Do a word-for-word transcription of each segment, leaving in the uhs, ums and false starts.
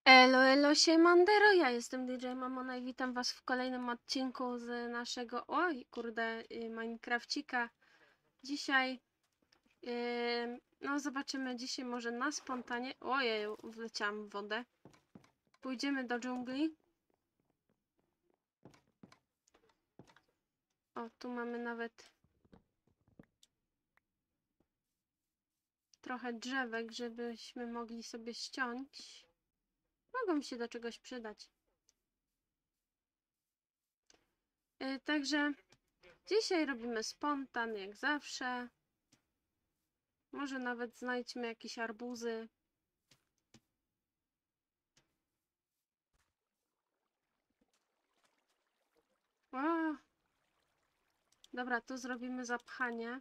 Elo, elo, siemandero, ja jestem D J Mamona i witam was w kolejnym odcinku z naszego, oj, kurde, y, Minecrafcika. Dzisiaj, yy, no zobaczymy, dzisiaj może na spontanie, ojej, wleciałam w wodę. Pójdziemy do dżungli. O, tu mamy nawet trochę drzewek, żebyśmy mogli sobie ściąć. Mogą się do czegoś przydać. Yy, także dzisiaj robimy spontan, jak zawsze. Może nawet znajdźmy jakieś arbuzy. O! Dobra, tu zrobimy zapchanie.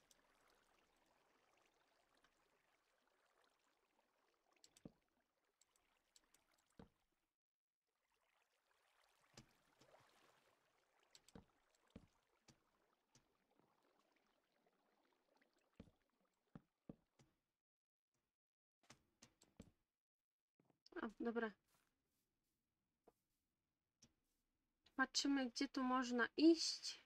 O, dobra. Patrzymy, gdzie tu można iść.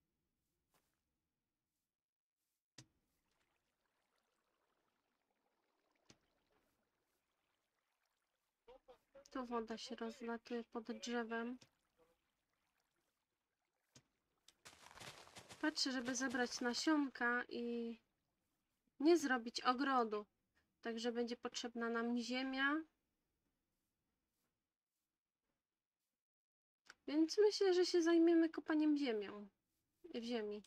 Tu woda się rozlatuje pod drzewem. Patrzę, żeby zebrać nasionka i nie zrobić ogrodu. Także będzie potrzebna nam ziemia. Więc myślę, że się zajmiemy kopaniem ziemią. W ziemi.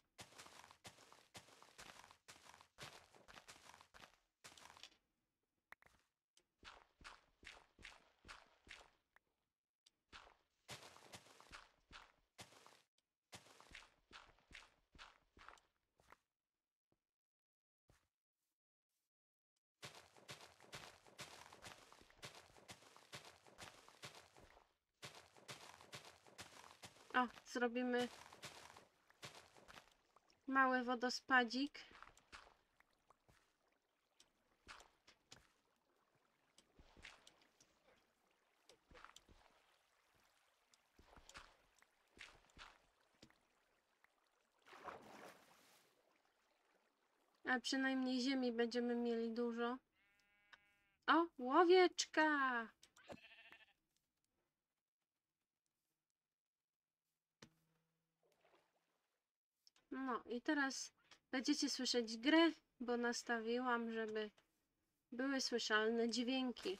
O, zrobimy mały wodospadzik. A przynajmniej ziemi będziemy mieli dużo. O, łowieczka! No i teraz będziecie słyszeć grę, bo nastawiłam, żeby były słyszalne dźwięki.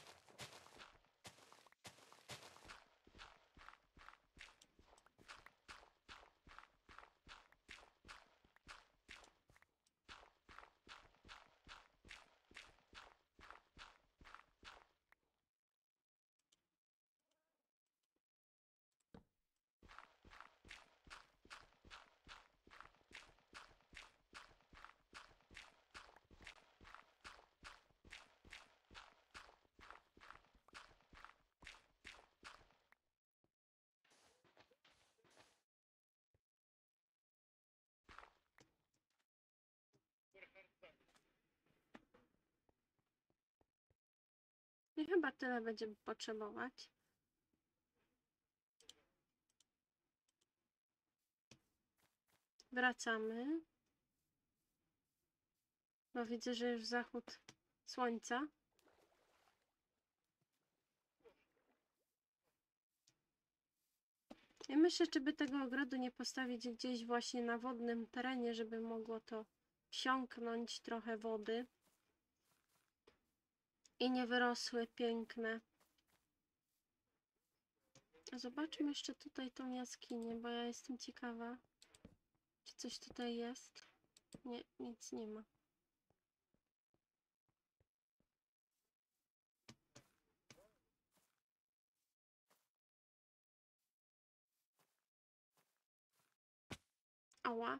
I chyba tyle będziemy potrzebować. Wracamy. Bo widzę, że już zachód słońca. I myślę, czy by tego ogrodu nie postawić gdzieś właśnie na wodnym terenie, żeby mogło to wsiąknąć trochę wody. I nie wyrosły piękne. Zobaczmy jeszcze tutaj tą jaskinię, bo ja jestem ciekawa, czy coś tutaj jest. Nie, nic nie ma. Ała.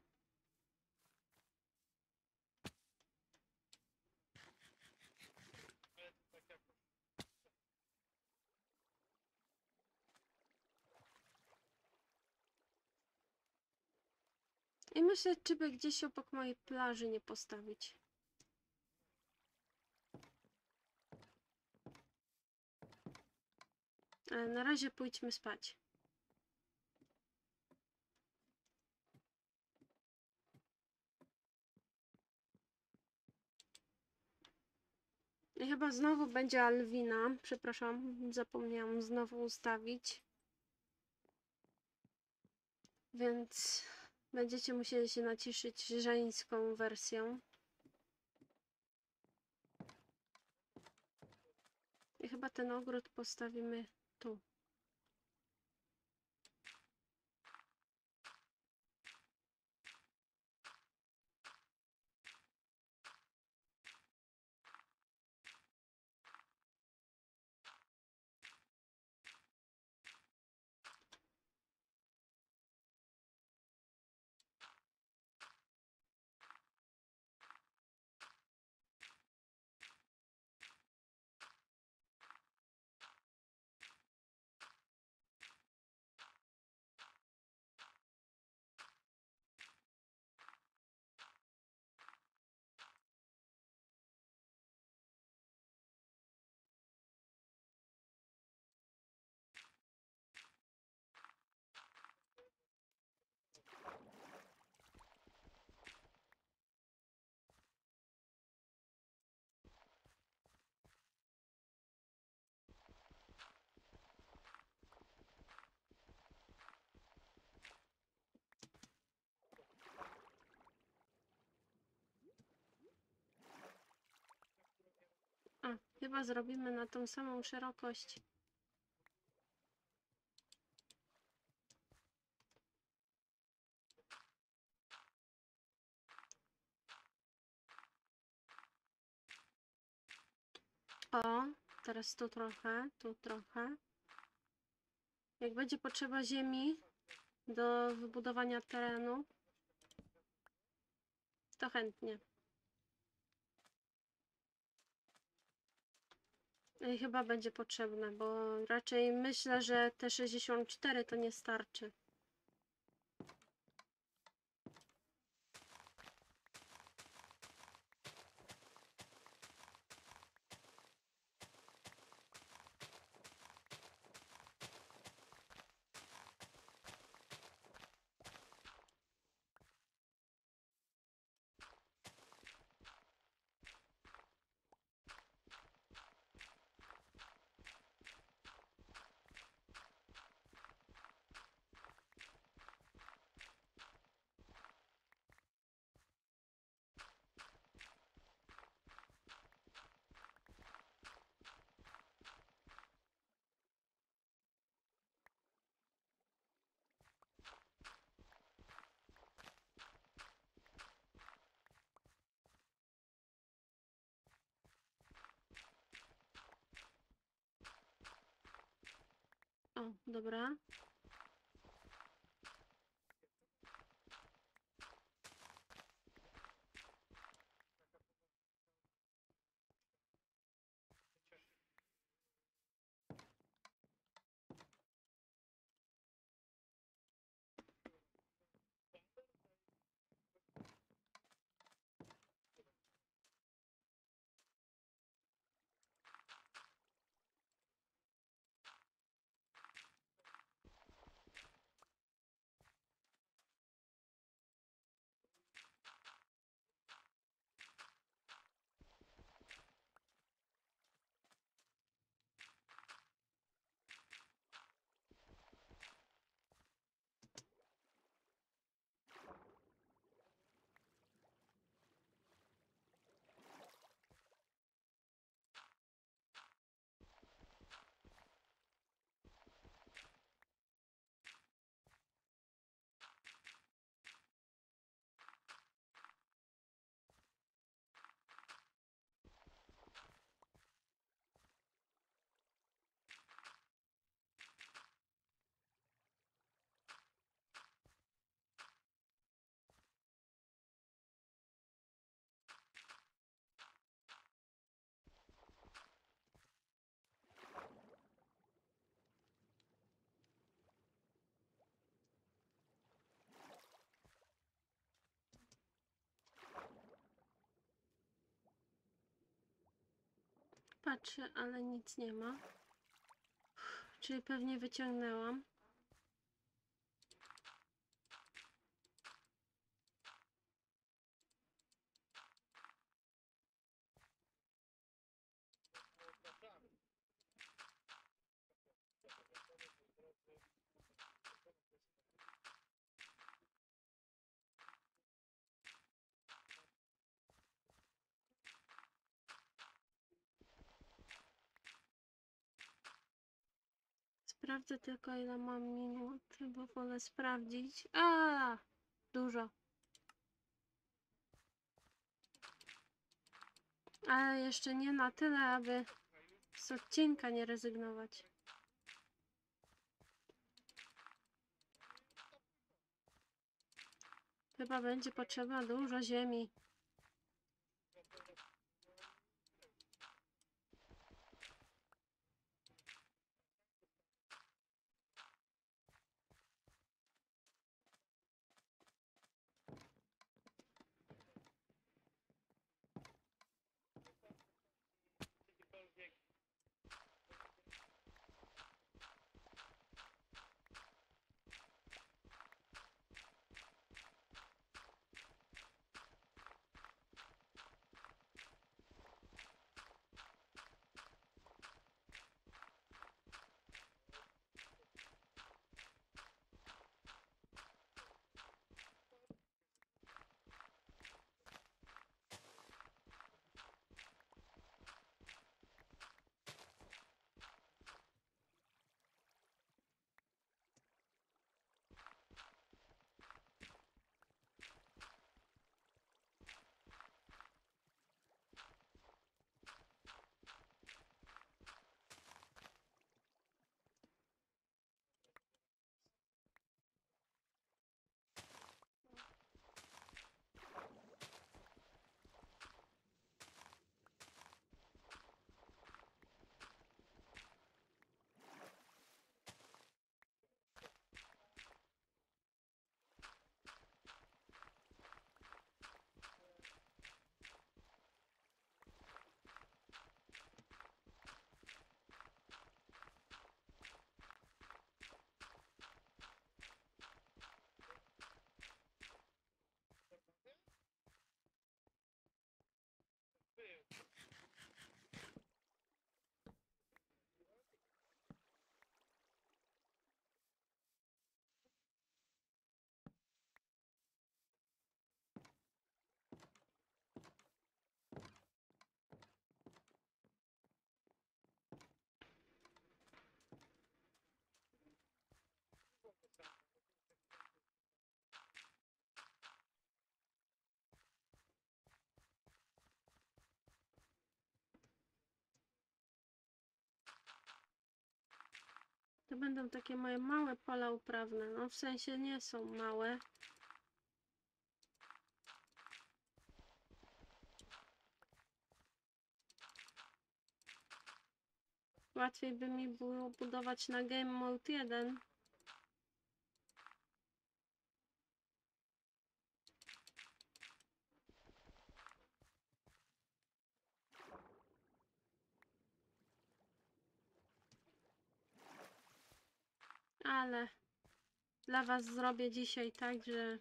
I myślę, czy by gdzieś obok mojej plaży nie postawić. Ale na razie pójdźmy spać. I chyba znowu będzie Alwina. Przepraszam, zapomniałam znowu ustawić. Więc będziecie musieli się naciszyć żeńską wersją. I chyba ten ogród postawimy tu. A, chyba zrobimy na tą samą szerokość. O, teraz tu trochę, tu trochę. Jak będzie potrzeba ziemi do wybudowania terenu, to chętnie. I chyba będzie potrzebne, bo raczej myślę, że te sześćdziesiąt cztery to nie starczy. O, dobra. Patrzę, ale nic nie ma. Czyli pewnie wyciągnęłam. Sprawdzę tylko, ile mam minut, bo wolę sprawdzić. A, dużo. Ale jeszcze nie na tyle, aby z odcinka nie rezygnować. Chyba będzie potrzeba dużo ziemi. To będą takie moje małe pola uprawne. No w sensie nie są małe. Łatwiej by mi było budować na Game Mode jeden. Ale dla was zrobię dzisiaj tak, że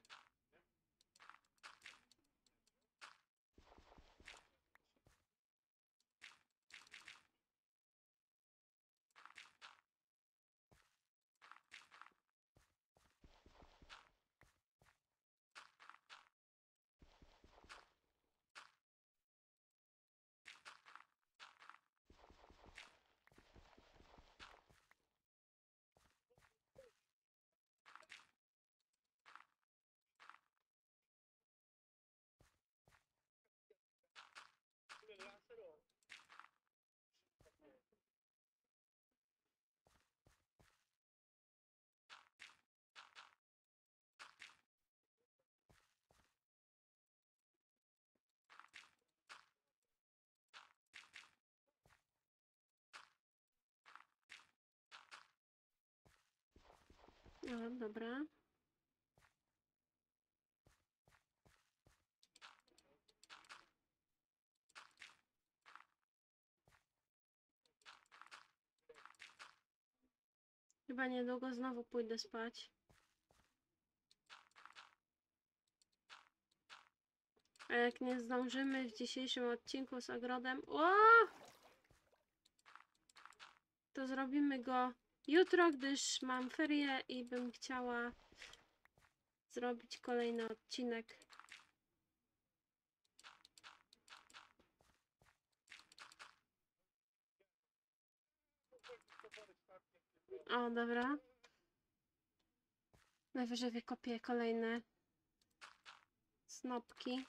o, dobra. Chyba niedługo znowu pójdę spać. A jak nie zdążymy w dzisiejszym odcinku z ogrodem, o! To zrobimy go jutro, gdyż mam ferie i bym chciała zrobić kolejny odcinek. O, dobra. Najwyżej wykopię kolejne snopki.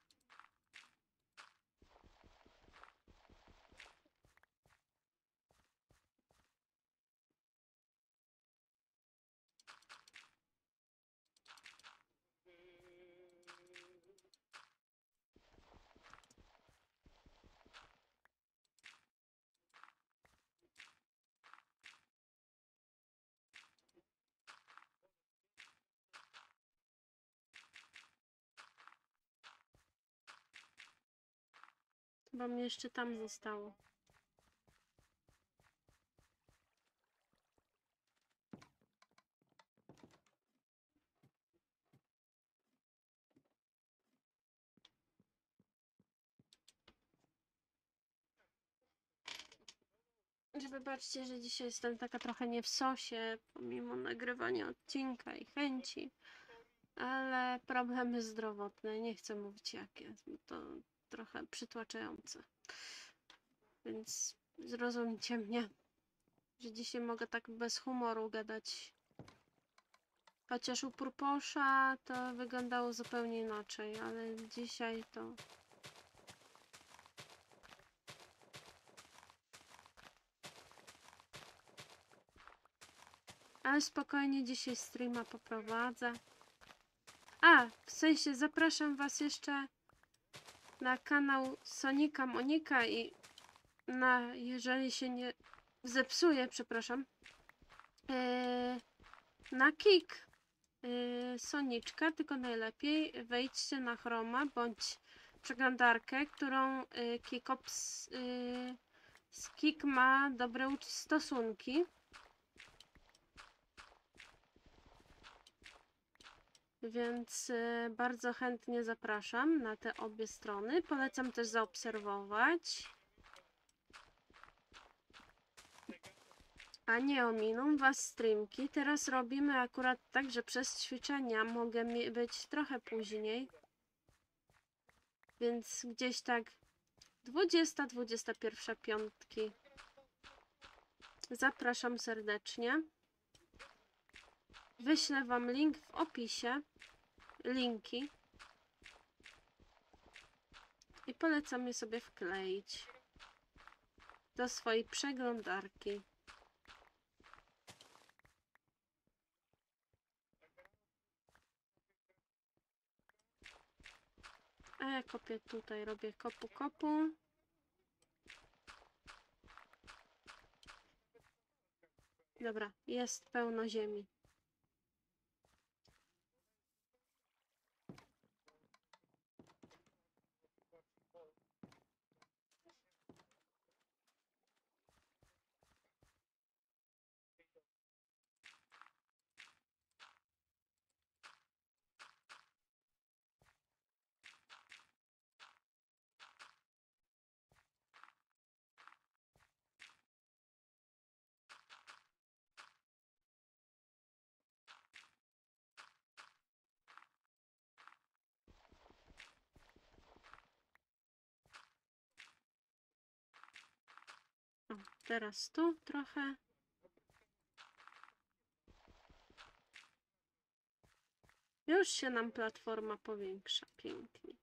Bo mnie jeszcze tam zostało. Wybaczcie, że dzisiaj jestem taka trochę nie w sosie, pomimo nagrywania odcinka i chęci, ale problemy zdrowotne, nie chcę mówić jakie, to trochę przytłaczające. Więc zrozumcie mnie, że dzisiaj mogę tak bez humoru gadać. Chociaż u Purposza to wyglądało zupełnie inaczej, ale dzisiaj to... Ale spokojnie dzisiaj streama poprowadzę. A, w sensie zapraszam was jeszcze na kanał Sonika Monika i na, jeżeli się nie zepsuje, przepraszam, yy, na Kik yy, Soniczka, tylko najlepiej wejdźcie na Chroma bądź przeglądarkę, którą yy, Kikops yy, z Kik ma dobre stosunki. Więc y, bardzo chętnie zapraszam na te obie strony. Polecam też zaobserwować. A nie ominą was streamki. Teraz robimy akurat tak, że przez ćwiczenia mogę być trochę później. Więc gdzieś tak dwudziesta dwudziesta pierwsza piątki. Zapraszam serdecznie. Wyślę wam link w opisie. Linki. I polecam je sobie wkleić do swojej przeglądarki. A ja kopię tutaj, robię kopu kopu. Dobra, jest pełno ziemi. O, teraz tu trochę. Już się nam platforma powiększa pięknie.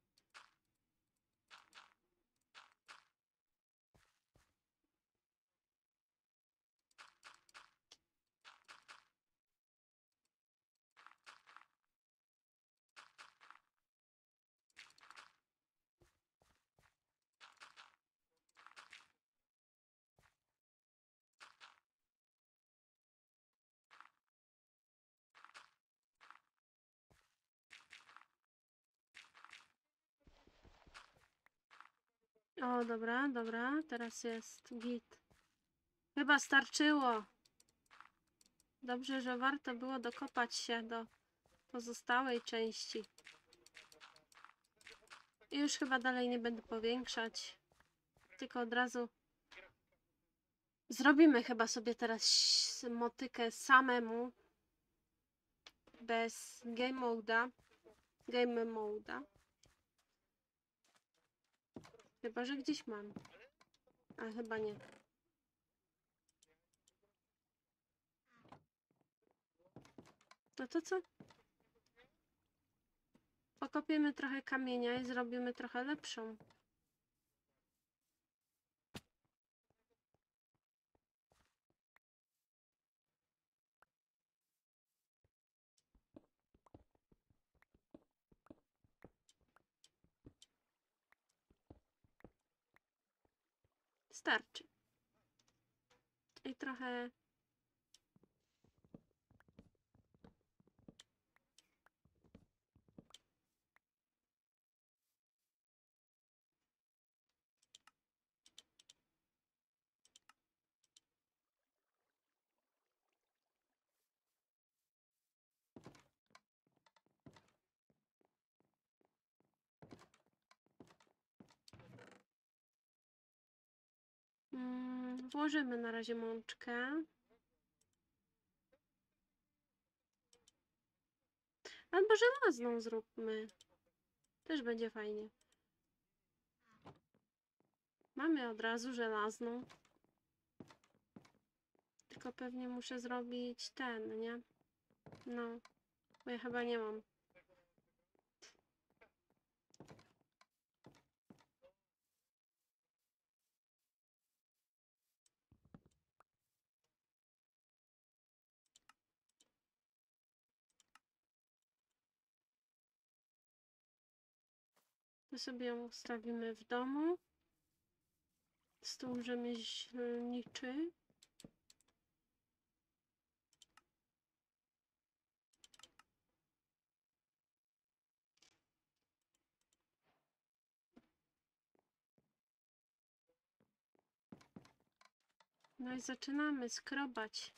O, dobra, dobra, teraz jest git. Chyba starczyło. Dobrze, że warto było dokopać się do pozostałej części. I już chyba dalej nie będę powiększać. Tylko od razu zrobimy chyba sobie teraz motykę samemu. Bez game mode'a. Game mode'a. Chyba, że gdzieś mam. A chyba nie. No to co? Pokopiemy trochę kamienia i zrobimy trochę lepszą. Starczy. I trochę... Mm, włożymy na razie mączkę. Albo żelazną zróbmy. Też będzie fajnie. Mamy od razu żelazną. Tylko pewnie muszę zrobić ten, nie? No. Bo ja chyba nie mam. To sobie ją ustawimy w domu. Stół rzemieślniczy. No i zaczynamy skrobać.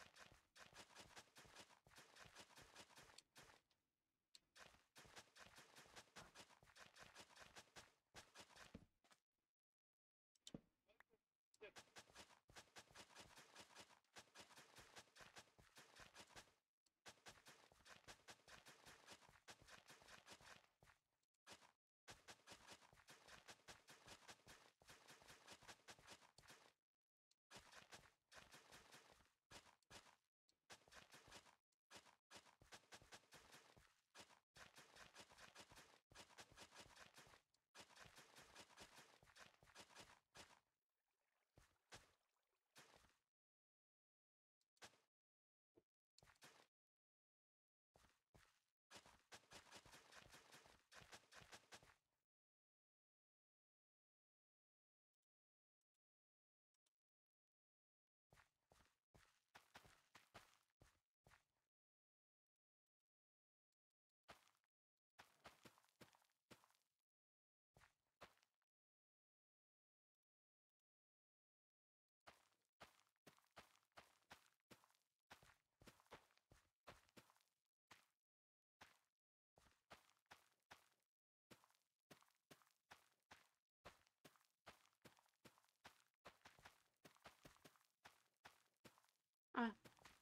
A.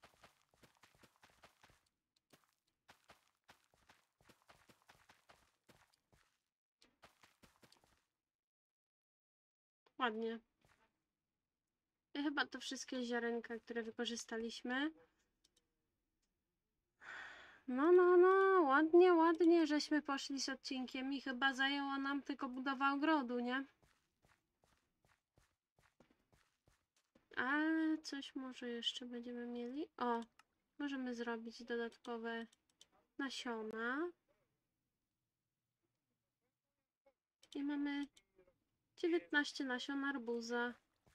Ładnie. I chyba to wszystkie ziarenka, które wykorzystaliśmy. No, no, no, ładnie, ładnie, żeśmy poszli z odcinkiem i chyba zajęło nam tylko budowa ogrodu, nie? A coś może jeszcze będziemy mieli? O, możemy zrobić dodatkowe nasiona. I mamy dziewiętnaście nasion arbuza.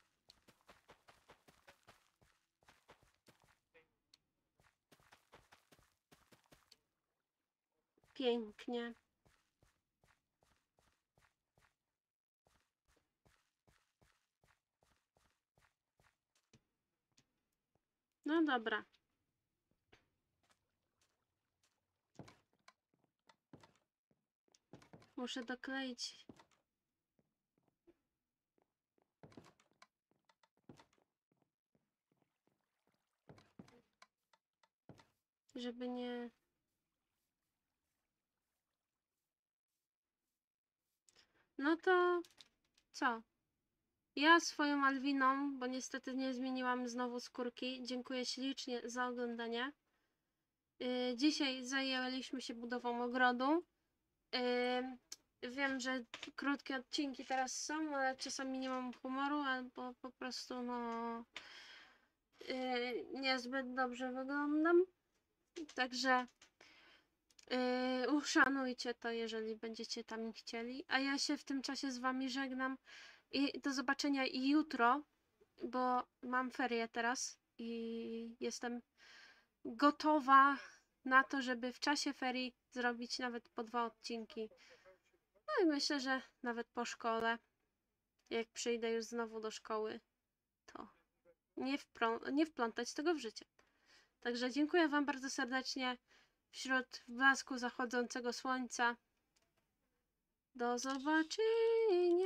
Pięknie. No dobra. Muszę dokleić. Żeby nie... No to co? Ja swoją Alwiną, bo niestety nie zmieniłam znowu skórki. Dziękuję ślicznie za oglądanie. Yy, dzisiaj zajęliśmy się budową ogrodu. Yy, wiem, że krótkie odcinki teraz są, ale czasami nie mam humoru, albo po prostu no yy, niezbyt dobrze wyglądam. Także yy, uszanujcie to, jeżeli będziecie tam chcieli. A ja się w tym czasie z wami żegnam i do zobaczenia jutro, bo mam ferie teraz i jestem gotowa na to, żeby w czasie ferii zrobić nawet po dwa odcinki. No i myślę, że nawet po szkole, jak przyjdę już znowu do szkoły, to nie, wprą- nie wplątać tego w życie. Także dziękuję wam bardzo serdecznie wśród blasku zachodzącego słońca. Do zobaczenia.